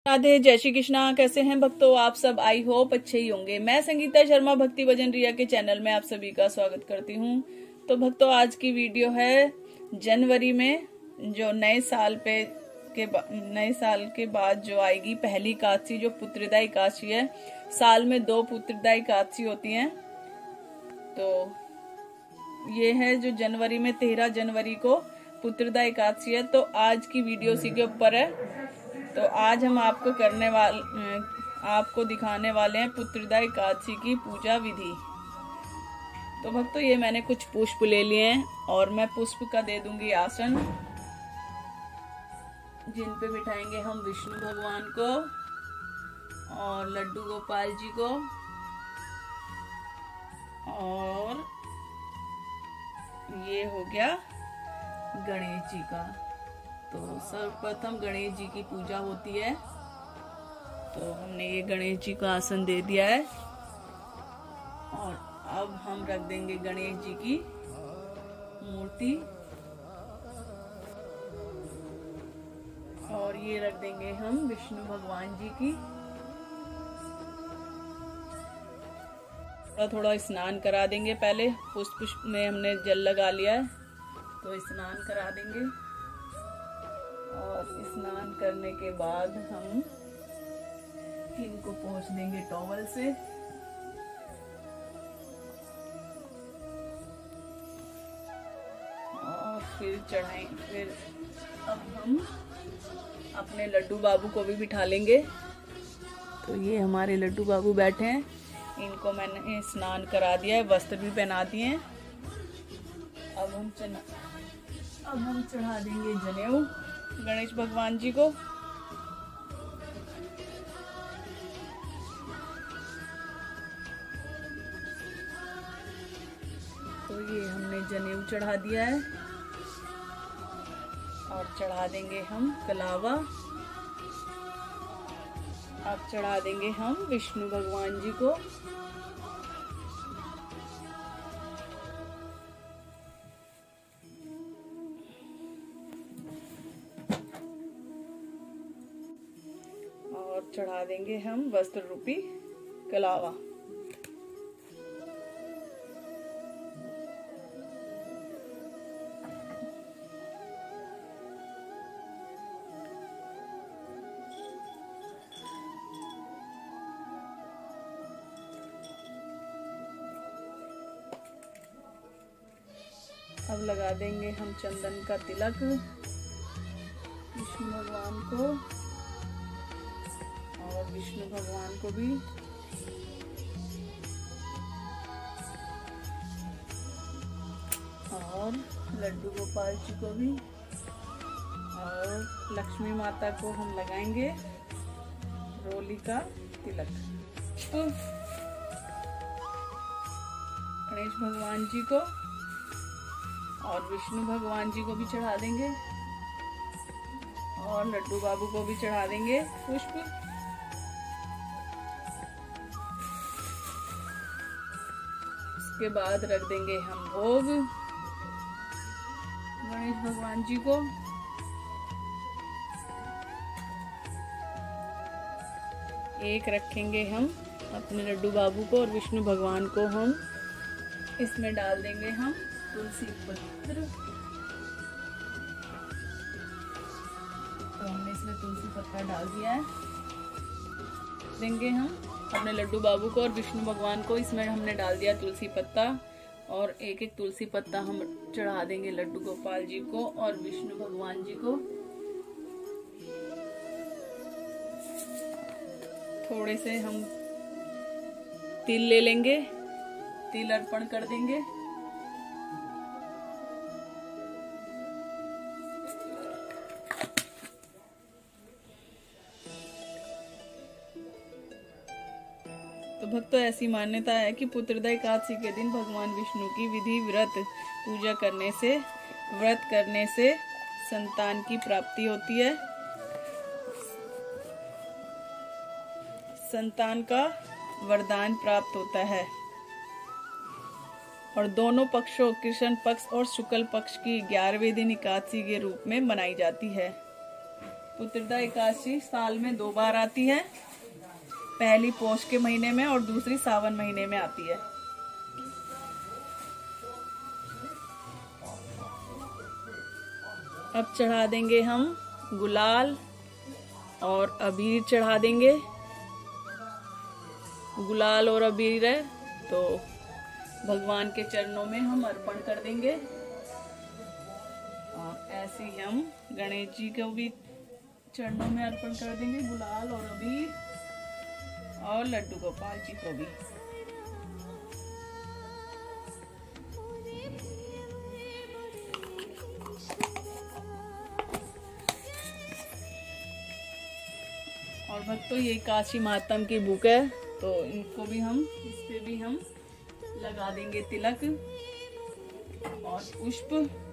राधे, जय श्री कृष्णा। कैसे हैं भक्तों आप सब? आई होप अच्छे ही होंगे। मैं संगीता शर्मा भक्ति भजन रिया के चैनल में आप सभी का स्वागत करती हूँ। तो भक्तों, आज की वीडियो है जनवरी में जो नए साल के बाद जो आएगी पहली एकादशी, जो पुत्रदा एकादशी है। साल में 2 पुत्रदा एकादशी होती हैं। तो ये है जो जनवरी में 13 जनवरी को पुत्रदा एकादशी है। तो आज की वीडियो उसी के ऊपर है। तो आज हम आपको दिखाने वाले हैं पुत्रदा एकादशी की पूजा विधि। तो भक्तों, ये मैंने कुछ पुष्प ले लिए हैं और मैं पुष्प का दे दूंगी आसन, जिन पे बिठाएंगे हम विष्णु भगवान को और लड्डू गोपाल जी को। और ये हो गया गणेश जी का। तो सर्वप्रथम गणेश जी की पूजा होती है। तो हमने ये गणेश जी का आसन दे दिया है और अब हम रख देंगे गणेश जी की मूर्ति और ये रख देंगे हम विष्णु भगवान जी की। थोड़ा स्नान करा देंगे। पहले पुष्प में हमने जल लगा लिया है, तो स्नान करा देंगे। और स्नान करने के बाद हम इनको पोंछ देंगे टॉवल से। और फिर अब हम अपने लड्डू बाबू को भी बिठा लेंगे। तो ये हमारे लड्डू बाबू बैठे हैं। इनको मैंने स्नान करा दिया है, वस्त्र भी पहना दिए हैं। अब हम चढ़ा देंगे जनेऊ गणेश भगवान जी को। तो ये हमने जनेऊ चढ़ा दिया है और चढ़ा देंगे हम कलावा। अब चढ़ा देंगे हम विष्णु भगवान जी को। और चढ़ा देंगे हम वस्त्र रूपी कलावा। अब लगा देंगे हम चंदन का तिलक विष्णु भगवान को और विष्णु भगवान को भी। और लड्डू गोपाल जी को भी। और लक्ष्मी माता को हम लगाएंगे रोली का तिलक। तो गणेश भगवान जी को और विष्णु भगवान जी को भी चढ़ा देंगे और लड्डू बाबू को भी चढ़ा देंगे पुष्प। उसके बाद रख देंगे हम भोग गणेश भगवान जी को। एक रखेंगे हम अपने लड्डू बाबू को और विष्णु भगवान को हम इसमें डाल देंगे हम तुलसी पत्र। तो हमने इसमें तुलसी पत्ता डाल दिया है। देंगे हम अपने लड्डू बाबू को और विष्णु भगवान को, इसमें हमने डाल दिया तुलसी पत्ता। और एक एक तुलसी पत्ता हम चढ़ा देंगे लड्डू गोपाल जी को और विष्णु भगवान जी को। थोड़े से हम तिल ले लेंगे, तिल अर्पण कर देंगे। तो भक्तों, ऐसी मान्यता है कि पुत्रदा एकादशी के दिन भगवान विष्णु की विधि व्रत पूजा करने से संतान की प्राप्ति होती है। संतान का वरदान प्राप्त होता है। और दोनों पक्षों, कृष्ण पक्ष और शुक्ल पक्ष की 11वें दिन एकादशी के रूप में मनाई जाती है। पुत्रदा एकादशी साल में 2 बार आती है, पहली पौष के महीने में और दूसरी सावन महीने में आती है। अब चढ़ा देंगे हम गुलाल और अबीर चढ़ा देंगे। गुलाल और अबीर है तो भगवान के चरणों में हम अर्पण कर देंगे। और ऐसे ही हम गणेश जी को भी चरणों में अर्पण कर देंगे गुलाल और अबीर, और लड्डू गोपाल जी को भी। और भक्तों ये काशी महात्म की बुक है तो इनको भी हम, इस पे भी हम लगा देंगे तिलक और पुष्प।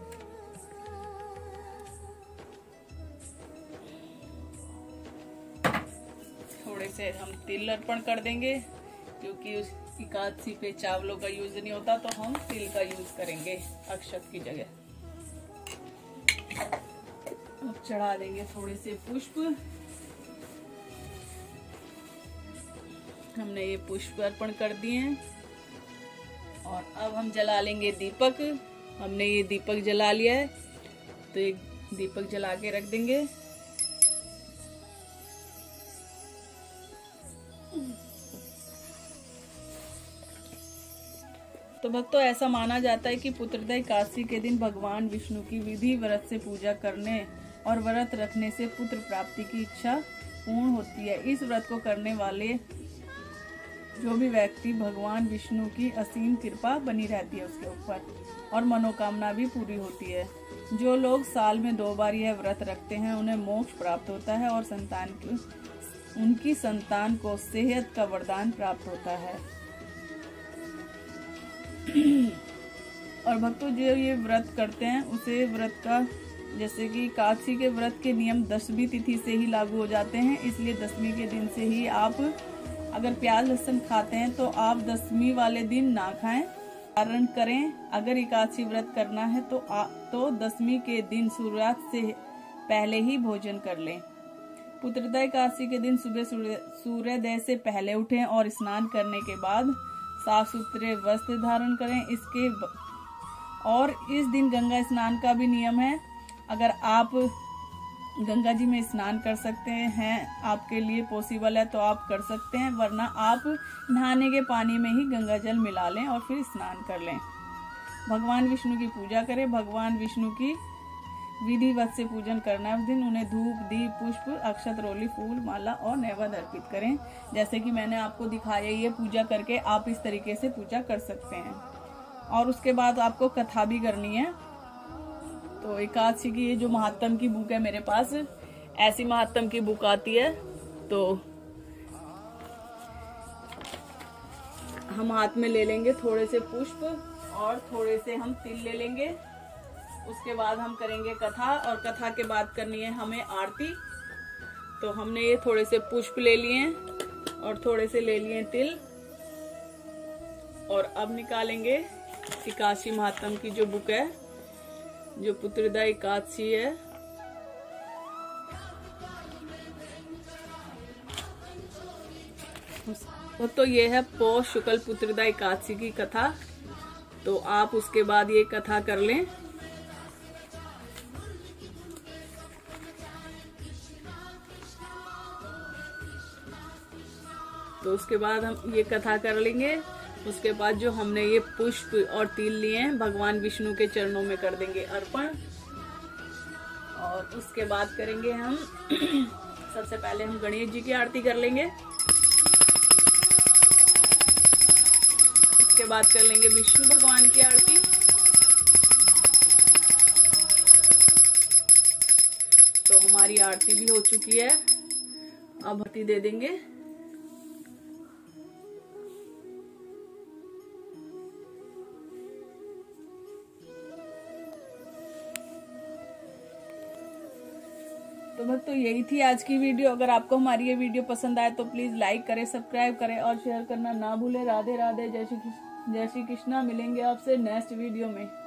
थोड़े से हम तिल अर्पण कर देंगे क्योंकि उस एकादशी पे चावलों का यूज नहीं होता तो हम तिल का यूज करेंगे अक्षत की जगह। अब चढ़ा देंगे थोड़े से पुष्प। हमने ये पुष्प अर्पण कर दिए हैं और अब हम जला लेंगे दीपक। हमने ये दीपक जला लिया है तो एक दीपक जला के रख देंगे। तो भक्तों ऐसा माना जाता है कि पुत्रदा एकादशी के दिन भगवान विष्णु की विधि व्रत से पूजा करने और व्रत रखने से पुत्र प्राप्ति की इच्छा पूर्ण होती है। इस व्रत को करने वाले जो भी व्यक्ति भगवान विष्णु की असीम कृपा बनी रहती है उसके ऊपर और मनोकामना भी पूरी होती है। जो लोग साल में 2 बार यह व्रत रखते हैं उन्हें मोक्ष प्राप्त होता है और उनकी संतान को सेहत का वरदान प्राप्त होता है। और भक्तों जो ये व्रत करते हैं उसे व्रत का, जैसे कि एकादशी के व्रत के नियम 10वीं तिथि से ही लागू हो जाते हैं, इसलिए 10वीं के दिन से ही आप अगर प्याज लहसुन खाते हैं तो आप 10वीं वाले दिन ना खाएं, पारण करें। अगर एकादशी व्रत करना है तो 10वीं के दिन सूर्यास्त से पहले ही भोजन कर लें। पुत्रदा एकादशी के दिन सुबह सूर्योदय से पहले उठें और स्नान करने के बाद साफ सुथरे वस्त्र धारण करें। और इस दिन गंगा स्नान का भी नियम है। अगर आप गंगा जी में स्नान कर सकते हैं, आपके लिए पॉसिबल है तो आप कर सकते हैं, वरना आप नहाने के पानी में ही गंगा जल मिला लें और फिर स्नान कर लें। भगवान विष्णु की पूजा करें। भगवान विष्णु की विधिवत से पूजन करना है। उस दिन उन्हें धूप, दीप, पुष्प, अक्षत, रोली, फूल, माला और नैवेद्य अर्पित करें। जैसे कि मैंने आपको दिखाया, ये पूजा करके आप इस तरीके से पूजा कर सकते हैं। और उसके बाद आपको कथा भी करनी है। तो एकादशी की ये जो महात्म की बुक है मेरे पास, ऐसी महात्म की बुक आती है। तो हम हाथ में ले लेंगे थोड़े से पुष्प और थोड़े से हम तिल ले लेंगे। उसके बाद हम करेंगे कथा, और कथा के बाद करनी है हमें आरती। तो हमने ये थोड़े से पुष्प ले लिए हैं और थोड़े से ले लिए तिल। और अब निकालेंगे एकादशी महात्म की जो बुक है, जो पुत्रदा एकादशी है। तो ये है पौष शुक्ल पुत्रदा एकादशी की कथा। तो आप उसके बाद ये कथा कर लें। तो उसके बाद हम ये कथा कर लेंगे। उसके बाद जो हमने ये पुष्प और तिल लिए हैं भगवान विष्णु के चरणों में कर देंगे अर्पण। और उसके बाद करेंगे हम सबसे पहले हम गणेश जी की आरती कर लेंगे। उसके बाद कर लेंगे विष्णु भगवान की आरती। तो हमारी आरती भी हो चुकी है। अब आरती दे देंगे। तो भक्तों यही थी आज की वीडियो। अगर आपको हमारी ये वीडियो पसंद आए तो प्लीज लाइक करें, सब्सक्राइब करें और शेयर करना ना भूलें। राधे राधे, जय श्री कृष्णा। मिलेंगे आपसे नेक्स्ट वीडियो में।